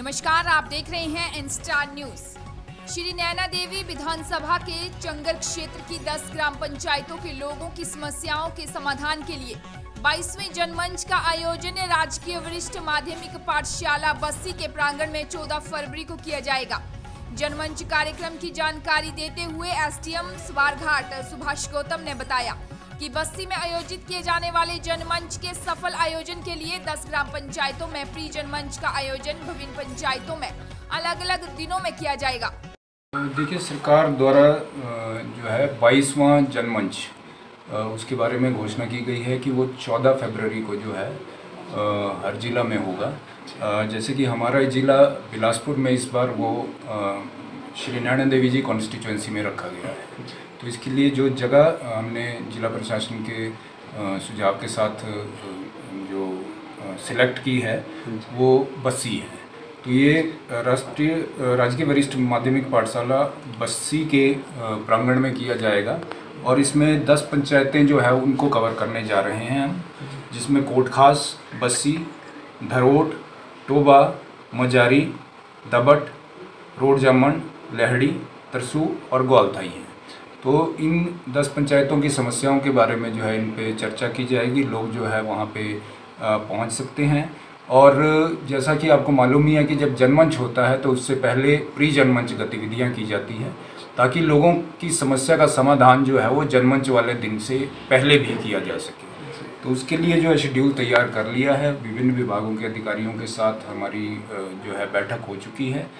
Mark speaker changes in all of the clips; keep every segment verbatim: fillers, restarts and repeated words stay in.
Speaker 1: नमस्कार, आप देख रहे हैं इंस्टार न्यूज। श्री नैना देवी विधानसभा के चंगर क्षेत्र की दस ग्राम पंचायतों के लोगों की समस्याओं के समाधान के लिए बाईसवें जनमंच का आयोजन राजकीय वरिष्ठ माध्यमिक पाठशाला बस्सी के प्रांगण में चौदह फरवरी को किया जाएगा। जनमंच कार्यक्रम की जानकारी देते हुए एसडीएम स्वारघाट सुभाष गौतम ने बताया कि बस्सी में आयोजित किए जाने वाले जनमंच के सफल आयोजन के लिए दस ग्राम पंचायतों में प्री जनमंच का आयोजन विभिन्न पंचायतों में अलग अलग दिनों में किया जाएगा।
Speaker 2: देखिए, सरकार द्वारा जो है बाईसवां जनमंच उसके बारे में घोषणा की गई है कि वो चौदह फरवरी को जो है हर जिला में होगा। जैसे कि हमारा जिला बिलासपुर में इस बार वो श्री नैना देवी जी कॉन्स्टिट्यूएंसी में रखा गया है, तो इसके लिए जो जगह हमने जिला प्रशासन के सुझाव के साथ जो सिलेक्ट की है वो बस्सी है। तो ये राष्ट्रीय राजकीय वरिष्ठ माध्यमिक पाठशाला बस्सी के प्रांगण में किया जाएगा और इसमें दस पंचायतें जो है उनको कवर करने जा रहे हैं हम, जिसमें कोटखास, बस्सी, धरोट, टोबा, मजारी, दबट, रोडजामन, लहड़ी, तरसू और ग्वालथाई हैं। तो इन दस पंचायतों की समस्याओं के बारे में जो है इन पे चर्चा की जाएगी। लोग जो है वहाँ पे पहुँच सकते हैं और जैसा कि आपको मालूम ही है कि जब जनमंच होता है तो उससे पहले प्री जनमंच गतिविधियाँ की जाती हैं ताकि लोगों की समस्या का समाधान जो है वो जनमंच वाले दिन से पहले भी किया जा सके। तो उसके लिए जो है शेड्यूल तैयार कर लिया है। विभिन्न विभागों के अधिकारियों के साथ हमारी जो है बैठक हो चुकी है।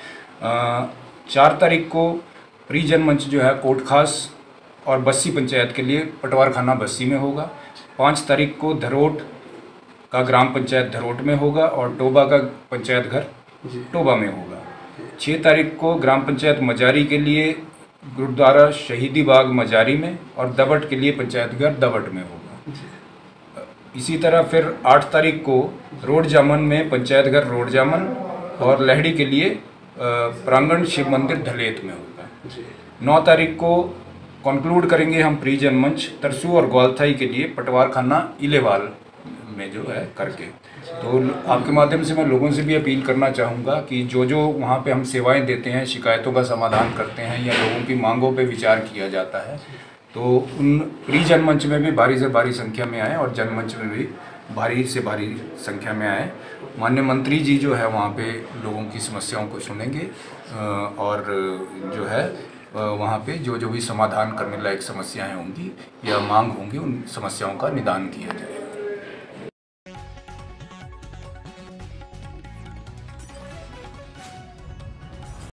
Speaker 2: चार तारीख को प्री जनमंच जो है कोटखास और बस्सी पंचायत के लिए पटवारखाना बस्सी में होगा। पाँच तारीख को धरोट का ग्राम पंचायत धरोट में होगा और टोबा का पंचायत घर टोबा में होगा। छः तारीख को ग्राम पंचायत मजारी के लिए गुरुद्वारा शहीदी बाग मजारी में और दबट के लिए पंचायत घर दबट में होगा। इसी तरह फिर आठ तारीख को रोडजामन में पंचायत घर रोडजामन और लहड़ी के लिए प्रांगण शिव मंदिर ढलेत में होगा। नौ तारीख को कंक्लूड करेंगे हम प्री जनमंच तरसू और ग्वालथाई के लिए पटवारखाना इलेवाल में जो है करके। तो आपके माध्यम से मैं लोगों से भी अपील करना चाहूँगा कि जो जो वहाँ पे हम सेवाएं देते हैं, शिकायतों का समाधान करते हैं या लोगों की मांगों पे विचार किया जाता है, तो उन प्री जनमंच में भी भारी से भारी संख्या में आए और जनमंच में भी भारी से भारी संख्या में आए। माननीय मंत्री जी जो है वहाँ पे लोगों की समस्याओं को सुनेंगे और जो है वहाँ पे जो जो भी समाधान करने लायक समस्याएं होंगी या मांग होंगी उन समस्याओं का निदान किया जाए।